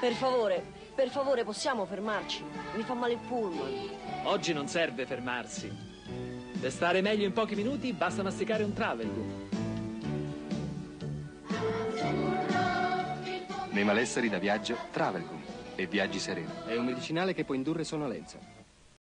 Per favore, possiamo fermarci? Mi fa male il pullman. Oggi non serve fermarsi. Per stare meglio in pochi minuti basta masticare un Travelgum. Nei malesseri da viaggio, Travelgum e viaggi sereni. È un medicinale che può indurre sonnolenza.